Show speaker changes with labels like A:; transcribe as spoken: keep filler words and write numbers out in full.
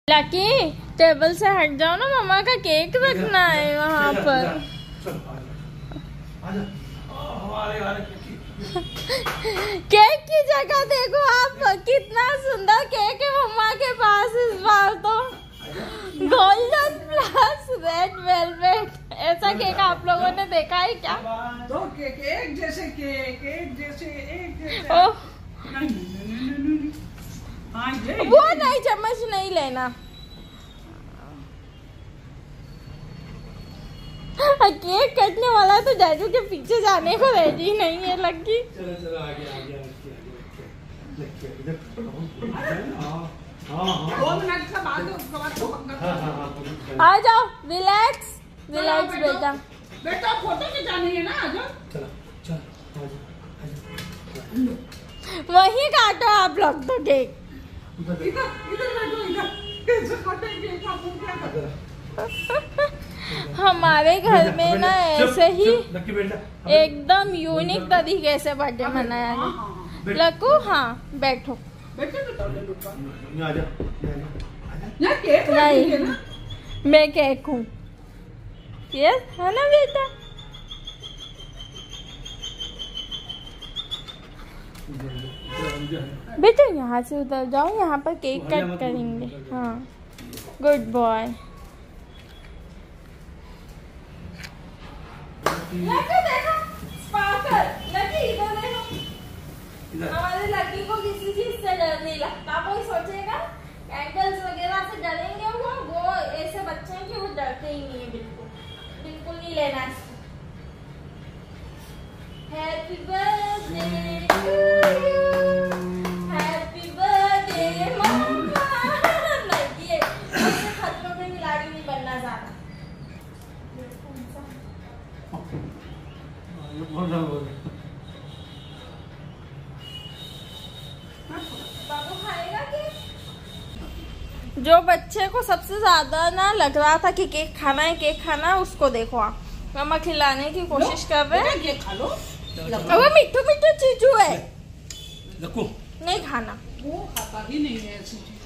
A: Lucky table से हट जाओ ना, मम्मा का केक रखना है वहाँ पर। केक की जगह देखो आप, कितना सुंदर केक है मम्मा के पास इस बार तो। गोल्डन प्लस रेड वेलवेट, ऐसा केक आप लोगों ने देखा है क्या?
B: दो केक एक जैसे केक, एक जैसे एक जैसे।
A: ओह वो नहीं, चम्मच नहीं लेना। केक कटने वाला तो जाजू के पीछे जाने को रेडी नहीं है लकी।
C: चलो चलो आगे आगे
A: आ जाओ, रिलैक्स रिलैक्स बेटा।
B: बेटा फोटो खिंचानी है ना, आ जाओ।
C: चलो चलो
A: वही काटो आप लोग तो केक।
B: इधर इधर बैठो, इधर कैसे काटेंगे केक आप लोग, क्या कर?
A: हमारे घर में ना ऐसे ही एकदम यूनिक तरीके से बर्थडे मनाया गया। लक्कू हाँ बैठो। नहीं मैं केक हूँ, यस है ना बेटा। बेटा यहाँ से उतर जाओ, यहाँ पर केक कट करेंगे। हाँ गुड बॉय। लकी देखो स्पार्कल, लकी इधर देखो। हमारे लकी को किसी चीज से डर नहीं लगता। कोई सोचेगा कैंडल्स वगैरह से डरेंगे, वो वो ऐसे बच्चे हैं कि वो डरते ही नहीं है, बिल्कुल बिल्कुल नहीं लेना है। Happy birthday to you, happy birthday mamma. नहीं ये ऐसे खतरों में खिलाड़ी नहीं बनना ज्यादा। बाबू खाएगा केक? जो बच्चे को सबसे ज्यादा ना लग रहा था कि केक खाना है केक खाना है, उसको देखो आप मम्मा खिलाने की कोशिश कर रहे हैं।
B: केक खा लो।
A: वो मिट्टू मिट्टू चीजू है, नहीं खाना।
B: वो खाता ही नहीं है ऐसी चीज।